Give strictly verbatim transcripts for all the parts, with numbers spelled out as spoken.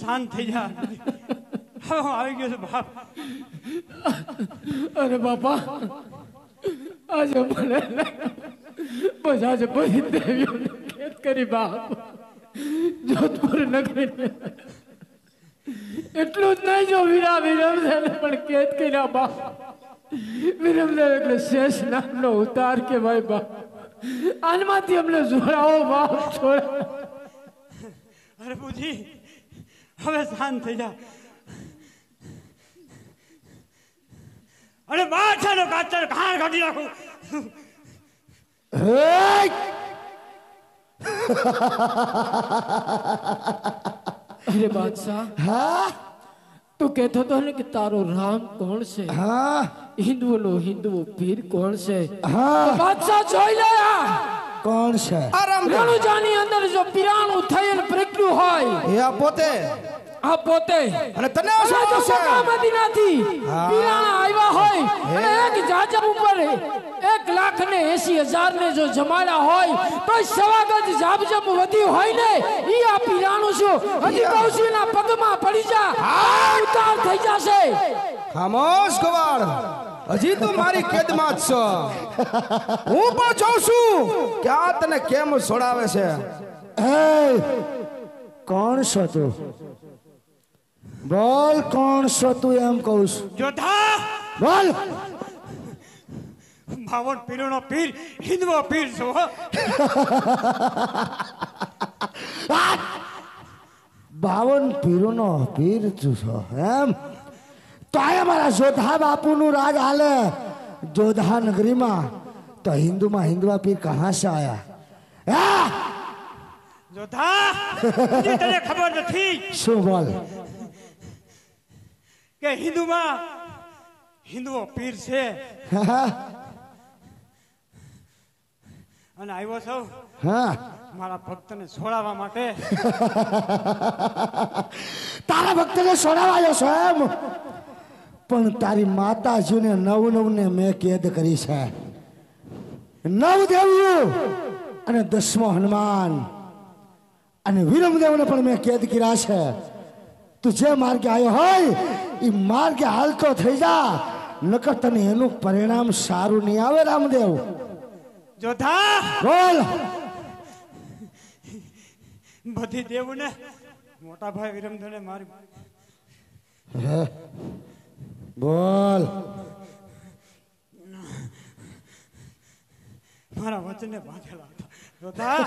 શાંત થઈ જા હવે હું આવી ગયો છું બાપ અરે બાપા આજે મને બસ આજે બધી દેવીઓને કેદ કરી બાપ જોધપુર નગરી એટલું જ નહીં જો વીરા વિરમદેવને પણ કેદ કર્યા બાપ વિરમદેવ એટલે શેષ નામનો ઉતાર કે ભાઈ બાપ આનમાંથી અમને જોડાવો બાપ છોડા અરે બુજી હવે શાંત થઈ જા અરે બાદશાહનો કાચર ખાણ કાઢી નાખું અરે બાદશાહ હા તું કહેતો હતો ને કે તારો રામ કોણ છે હા હિન્દુઓનો હિન્દુ પીર કોણ છે હા બાદશાહ જોઈ લે કોણ છે રણુજાની અંદર જો પીરાણું થયેલ પ્રગટ્યું હોય એ આ પોતે આ પોતે અને તને શું જો છે મદીનાથી પીરાણા આવ્યા હોય અને એક જાજબ ઉપર એક લાખ ને એસી હજાર ને જો જમાડ્યા હોય તો સવાગત જાબજબ વધી હોય ને ઈ આ પીરાણું છું હજી કૌશીના પગમાં પડી જા ઉતાર થઈ જશે ખામોશ ગવાળ હજી તું મારી કેદમાં જ છો હું પણ જોઉં છું કે આ તને કેમ છોડાવે છે એ કોણ છો તું બોલ કોણ છો તું એમ કહું છું જોધા બોલ બાવન પીરનો પીર હિન્દવો પીર છો બાવન પીરોનો પીર તું છો એમ તો આ મારા જોધા બાપુનું રાજ હાલે જોધા નગરીમાં તો હિન્દુમાં હિન્દવા પીર કહા સે આયા જોધા તને ખબર નથી શું બોલ કે હિન્દુમાં હિન્દુઓ પીર છે અને આવ્યો છો હા મારા ભક્તને છોડાવવા માટે તારા ભક્તને છોડાવાયો છો એમ પણ તારી માતાજીને નવ નવ ને મેં કેદ કરી છે નવ દેવીઓ અને દસમો હનુમાન અને વિરમદેવને પણ મેં કેદ કર્યા છે તું જે માર્ગે આવ્યો હોય એ માર્ગે હાલતો થઈ જા નકર તને એનું પરિણામ સારું નહીં આવે રામદેવ જોધા બોલ બધી દેવું ને મોટા ભાઈ વિરમદેવને મારી બોલ મારા વચને બાંધેલા હતા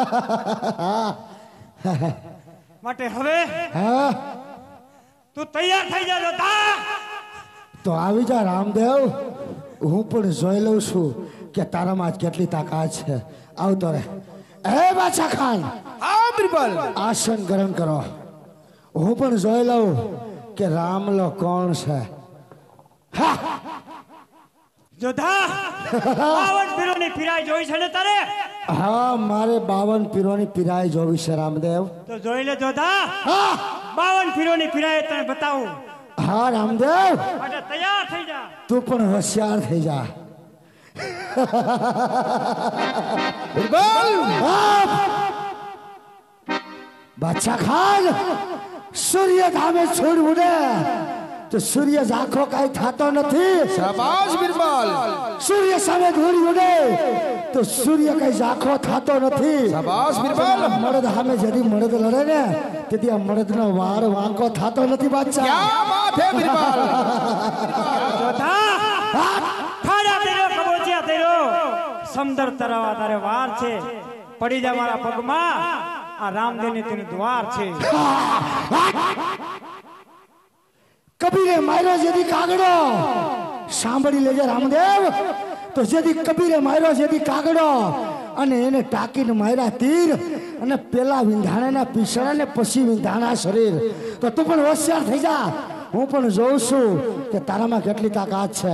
માટે હવે હા તું તૈયાર થઈ જા જોધા તો આવી જા રામદેવ હું પણ જોઈ લઉં છું કે તારામાં કેટલી તાકાત છે આવતો રે એ બાદશાહ ખાન આ બિરબલ આસન ગ્રહણ કરો હું પણ જોઈ લઉં કે રામલો કોણ છે હા જોધા બાવન પીરોની પીરાઈ જોઈ છે ને તારે હા મારે બાવન પીરોની પીરાઈ જોવી છે રામદેવ તો જોઈ લે જોધા હા બાવન પીરોની પીરાઈ તને બતાવું હા રામદેવ માટે તૈયાર થઈ જા તું પણ હોશિયાર થઈ જા બિરબલ બાદશાહ ખાન સૂર્ય ધામે છોડવું ને તો સૂર્ય ઝાંખો કાંઈ થતો નથી શાબાશ બિરબલ સૂર્ય સામે દોડ્યું ને તો સૂર્ય કઈ ઝાંખો થતો નથી શાબાશ બિરબલ મરદ સામે જદી મરદ લડે ને તેથી આ મરદનો વાર વાંકો થતો નથી બાદશાહ ક્યા વાત હે બિરબલ જોધા ખાડા તેરો કબોચિયા તેરો સમદર તરવા તારે વાર છે પડી જા મારા પગમાં આ રામદેવની તેનું દ્વાર છે કબીરે માર્યો જેથી કાગડો સાંભળી લેજે રામદેવ તો જેથી કબીરે માર્યો જેથી કાગડો અને એને ટાકીને માર્યા તીર અને પેલા વિંધાણાના પીસણા ને પછી વિંધાણા શરીર તો તું પણ હોશિયાર થઈ જા હું પણ જોઉં છું કે તારામાં કેટલી તાકાત છે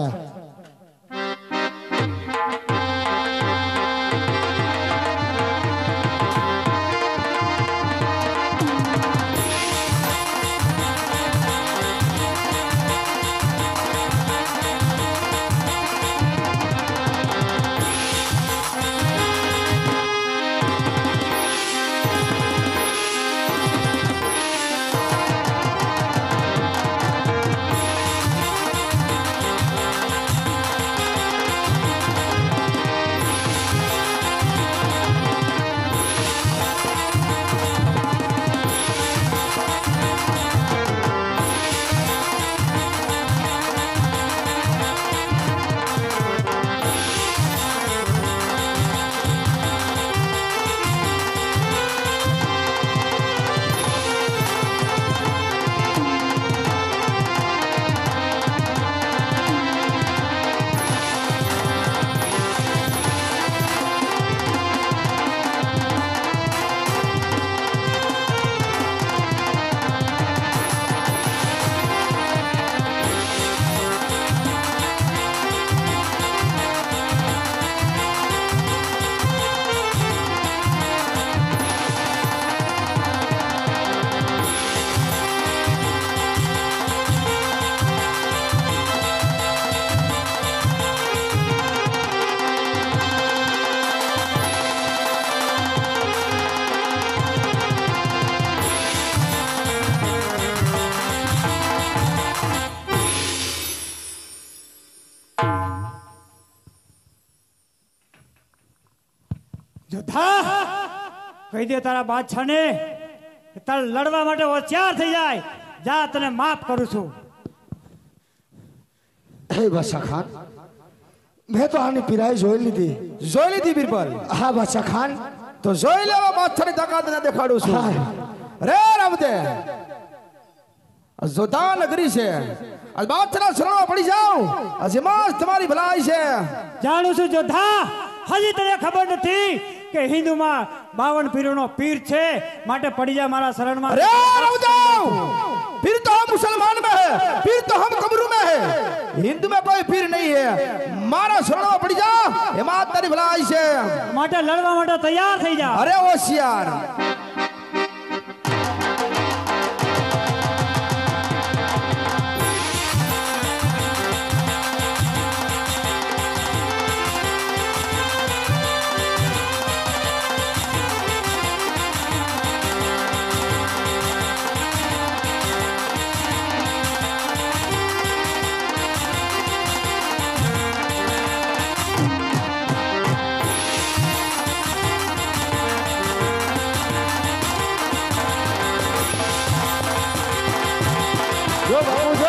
જોધા કહી દે તારા બાદશાહને કે તારે લડવા માટે હોશિયાર થઈ જાય. જા તને માફ કરું છું. હે બાદશાહ ખાન, મેં તો આની પીરાઈ જોઈ લીધી. જોઈ લીધી બિરબલ? હા બાદશાહ ખાન. તો જોઈ લેવા બાદશાહની તાકાત ને દેખાડું છું. રે રામદે, જોધા નગરી છે. આ બાદશાહના શરણમાં પડી જાઓ. આજે માસ તમારી ભલાઈ છે. જાણું છું જોધા, હજી તને ખબર નથી કે હિન્દુમાં બાવન પીરોનો પીર છે, માટે પડી જા મારા શરણમાં. अरे रामदेव, पीर तो हम मुसलमान में है, पीर तो हम कब्रू में है, हिंदू में कोई पीर नहीं है. मारा शरण में पड़ी जा, ये मात तेरी भलाई से. માટે લડવા માટે તૈયાર થઈ જા. अरे होशियार. જો બાપુ જો.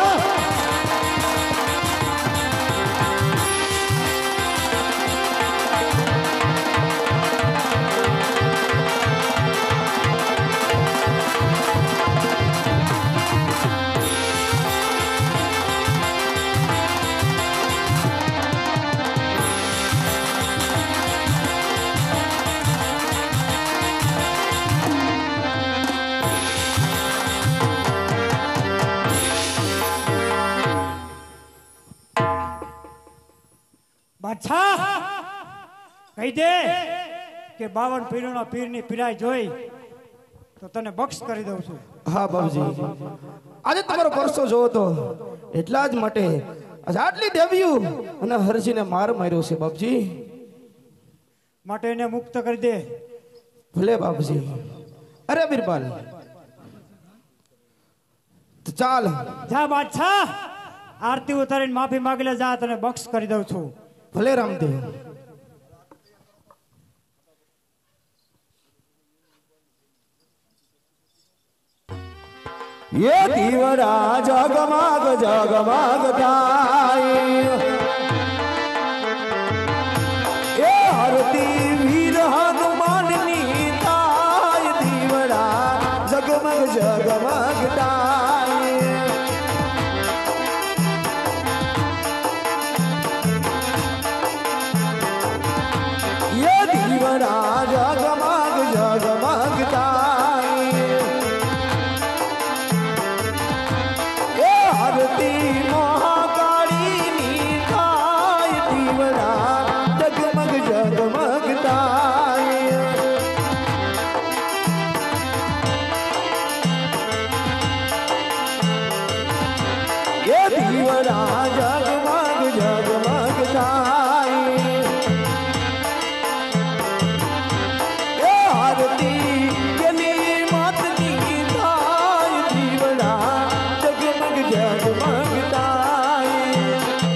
બાદશાહ કહી દે કે બાવન પીરોનો પીરની પીરાઈ જોઈ તો તને બક્ષ કરી દઉં છું. હા બાબુજી, આજે તમારો પરસો જોવો તો એટલા જ માટે આજે આટલી દેવીઓ અને હરજીને માર માર્યો છે બાપજી. માટે એને મુક્ત કરી દે. ભલે બાપજી. અરે બિરબલ, તો ચાલ. જા બાદશાહ, આરતી ઉતારીને માફી માંગી લે. જા, તને બક્ષ કરી દઉં છું. ભલે રામદેવ. ये दीवरा जगमग जगमग થાય, એ હરતી વીર હનુમાનની થાય. દીવડા જગમગ જગમગ થાય. ये दीवरा जगमग जगमग થાય. એ હરતી મહાકાળીની થાય. દીવડા જગમગ જગમગ થાય. એ દીવડા જગમગ જગમગ થાય. એ આરતી ગલી માતની થાય. દીવડા જગમગ જગમગ થાય.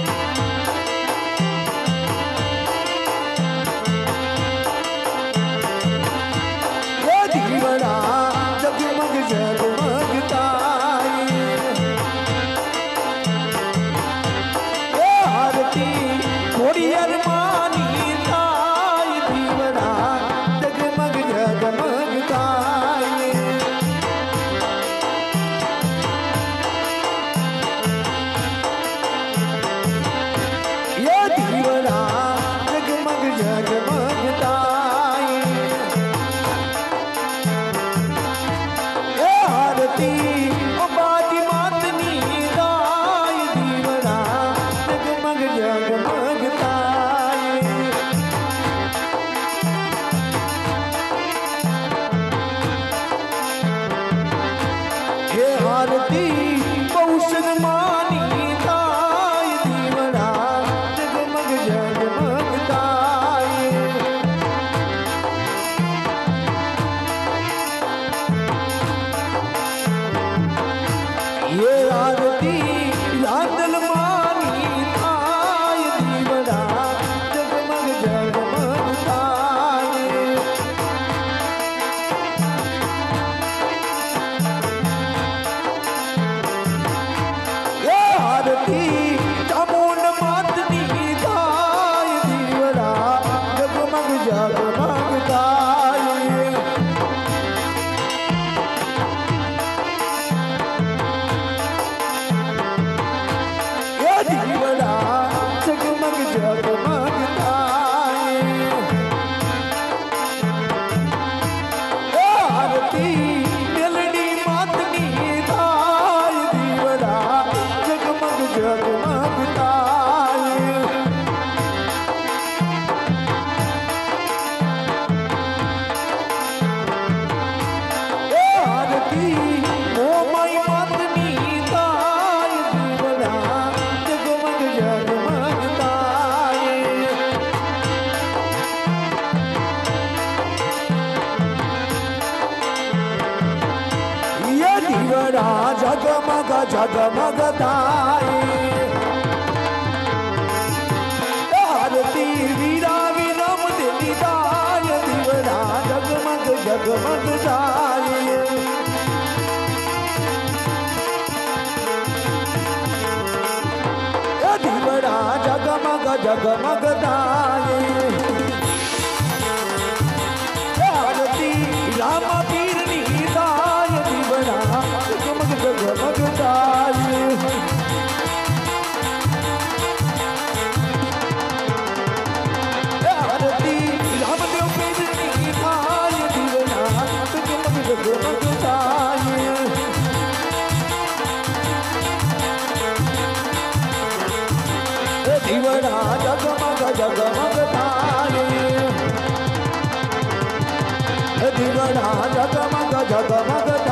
એ દીવડા જગમગ જગમગ થાય. जगमग तारे आरती ओ माई मातनी ताय दीवड़ा जगमग जगमग तारे ये दीवड़ा जगमग जगमग तारे आरती वीरा विनम देवी ताय दीवड़ा जगमग जगमग तारे ये दीवड़ा जगमग जगमग तारे आरती राम पीर नीताय दीवड़ा जगमग जगमग तारे आरती रामदेव पीर नीताय दीवड़ा जगमग जगमग तारे दीवड़ा जगमग जगमग तारे दीवड़ा जगमग जगमग तारे